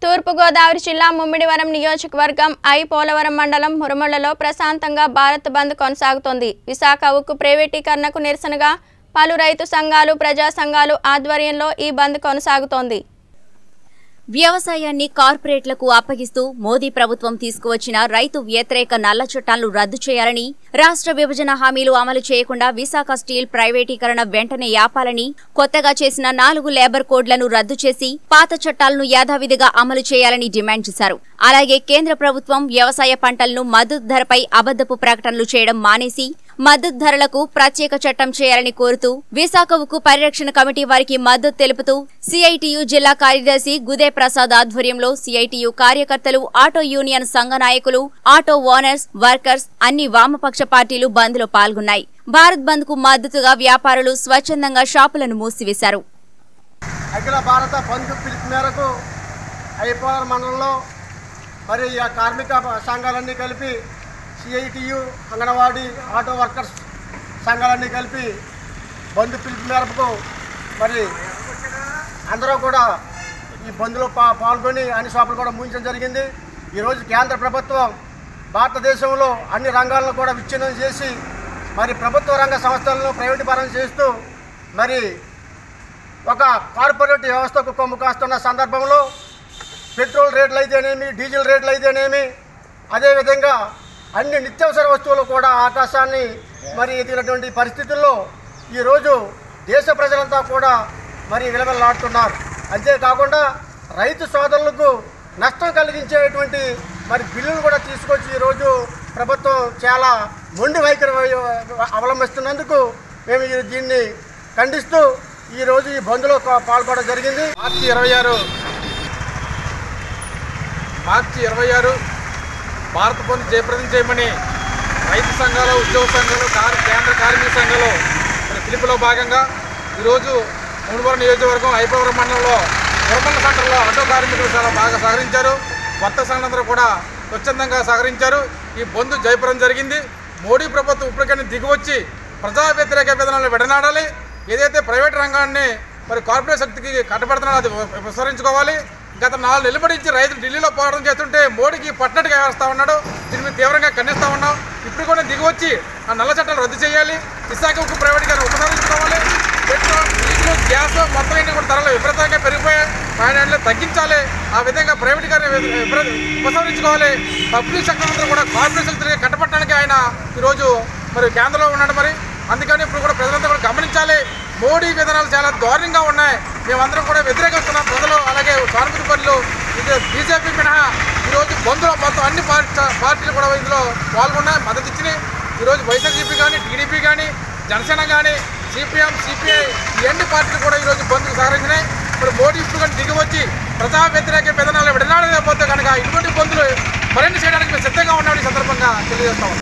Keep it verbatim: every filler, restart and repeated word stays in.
తూర్పు గోదావరి జిల్లా ముమ్మిడివరం నియోజకవర్గం ఐ పోలవరం మండలం మురుమళ్లలో ప్రశాంతంగా భారత్ బంద్ కొనసాగుతోంది. విశాఖ ఉక్కు ప్రైవేటీకరణకు నిరసనగా పలు రైతు సంఘాలు, ప్రజా సంఘాలు ఆధ్వర్యంలో ఈ బంద్ కొనసాగుతోంది. వ్యవసాయాన్ని కార్పొరేట్లకు అప్పగిస్తూ మోదీ ప్రభుత్వం తీసుకువచ్చిన రైతు వ్యతిరేక నల్ల చట్టాలను రద్దు చేయాలని, రాష్ట్ర విభజన హామీలు అమలు చేయకుండా విశాఖ స్టీల్ ప్రైవేటీకరణ వెంటనే ఆపాలని, కొత్తగా చేసిన నాలుగు లేబర్ కోడ్లను రద్దు చేసి పాత చట్టాలను యథావిధిగా అమలు చేయాలని డిమాండ్ చేశారు. అలాగే కేంద్ర ప్రభుత్వం వ్యవసాయ పంటలను మద్దతు ధరపై అబద్దపు ప్రకటనలు చేయడం మానేసి మద్దతు ధరలకు ప్రత్యేక చట్టం చేయాలని కోరుతూ విశాఖ ఉక్కు పరిరక్షణ కమిటీ వారికి మద్దతు తెలుపుతూ సిఐటియు జిల్లా కార్యదర్శి గుదే ప్రసాద్ ఆధ్వర్యంలో సిఐటియు కార్యకర్తలు, ఆటో యూనియన్ సంఘ నాయకులు, ఆటో ఓనర్స్, వర్కర్స్ అన్ని వామపక్ష పార్టీలు బంద్ లో పాల్గొన్నాయి. భారత్ బంద్ కు మద్దతుగా వ్యాపారులు స్వచ్ఛందంగా షాపులను మూసివేశారు. అఖిల భారత బంద్ పిలుపు మేరకు ఐపోలవరం మండలంలో మరి ఆ కార్మిక సంఘాలన్నీ కలిపి సిఐటియు, అంగన్వాడీ, ఆటో వర్కర్స్ సంఘాలన్నీ కలిపి బంద్ పిలుపు మేరకు మరి అందరూ కూడా ఈ బంద్లో పా పాల్గొని అన్ని షాపులు కూడా మూయించడం జరిగింది. ఈరోజు కేంద్ర ప్రభుత్వం భారతదేశంలో అన్ని రంగాలను కూడా విచ్ఛిన్నం చేసి మరి ప్రభుత్వ రంగ సంస్థలను ప్రైవేటీకరణ చేస్తూ మరి ఒక కార్పొరేట్ వ్యవస్థకు కొమ్ము కాస్తున్న సందర్భంలో పెట్రోల్ రేట్లు అయితేనేమి, డీజిల్ రేట్లు అయితేనేమి, అదేవిధంగా అన్ని నిత్యావసర వస్తువులు కూడా ఆకాశాన్ని మరి ఎదిగినటువంటి పరిస్థితుల్లో ఈరోజు దేశ ప్రజలంతా కూడా మరి విలవిల్లాడుతున్నారు. అంతేకాకుండా రైతు సోదరులకు నష్టం కలిగించేటువంటి మరి బిల్లులు కూడా తీసుకొచ్చి ఈరోజు ప్రభుత్వం చాలా మొండి వైఖరి అవలంబిస్తున్నందుకు మేము దీన్ని ఖండిస్తూ ఈరోజు ఈ బంద్లో పాల్గొనడం జరిగింది. మార్చి ఇరవై ఆరు మార్చి ఇరవై ఆరు భారత బంద్ జయప్రదం చేయమని రైతు సంఘాలు, ఉద్యోగ సంఘాలు, కేంద్ర కార్మిక సంఘాలు పిలుపులో భాగంగా ఈరోజు ముమ్మిడివరం నియోజకవర్గం ఐపోలవరం మండలంలో మురుమళ్ల సెంటర్లో ఆటో కార్మికులు చాలా బాగా సహకరించారు. కొత్త సంఘాలందరూ కూడా స్వచ్ఛందంగా సహకరించారు. ఈ బంద్ జయప్రదం జరిగింది. మోడీ ప్రభుత్వం ఇప్పటికైనా దిగివచ్చి ప్రజా వ్యతిరేక విధానాలను విడనాడాలి. ఏదైతే ప్రైవేట్ రంగాన్ని మరి కార్పొరేట్ శక్తికి కట్టబెడుతున్నారో అది విస్తరించుకోవాలి. గత నాలుగు నిలబడించి రైతులు ఢిల్లీలో పోరాటం చేస్తుంటే మోడీకి పట్టనట్టుగా వ్యవస్థ ఉన్నాడు. దీని మీద తీవ్రంగా ఖండిస్తూ ఉన్నాం. ఇప్పుడు కూడా దిగివచ్చి ఆ నల్ల చట్టాలు రద్దు చేయాలి. విశాఖ ఉక్కు ప్రైవేటీకరణ ఉపసంహరించుకోవాలి. పెట్రోల్, డీజిల్, గ్యాస్ మొత్తం అన్ని కూడా ధరలు విపరీతంగా పెరిగిపోయాయి. ప్రయాణాలు తగ్గించాలి. ఆ విధంగా ప్రైవేటీకరణ ఉపసంహరించుకోవాలి. పబ్లిక్ సెక్టర్ అంతా కూడా కార్పొరేట్ శక్తులకి కట్టబట్టడానికి ఆయన ఈరోజు మరి కేంద్రంలో ఉన్నాడు. మరి అందుకని ఇప్పుడు కూడా ప్రజలంతా కూడా గమనించాలి. మోడీ విధానాలు చాలా దారుణంగా ఉన్నాయి. మేమందరం కూడా వ్యతిరేకిస్తున్నాం. ప్రజలు అలాగే కార్మిక పనులు ఇది బీజేపీ మినహా ఈరోజు బంద్లో మొత్తం అన్ని పార్టీలు కూడా ఇందులో పాల్గొన్నాయి, మద్దతు ఇచ్చినాయి. ఈరోజు వైఎస్ఆర్సీపీ కానీ, టీడీపీ కానీ, జనసేన కానీ, సిపిఎం, సిపిఐ ఈ అన్ని పార్టీలు కూడా ఈరోజు బంద్కు సహకరించినాయి. ఇప్పుడు మోడీ ఇప్పుడు కానీ దిగి వచ్చి ప్రజా వ్యతిరేక విధానాలు విడనాడలేకపోతే కనుక ఇటువంటి బంద్లు మరిన్ని చేయడానికి మేము సిద్ధంగా ఉన్నామని సందర్భంగా తెలియజేస్తాం.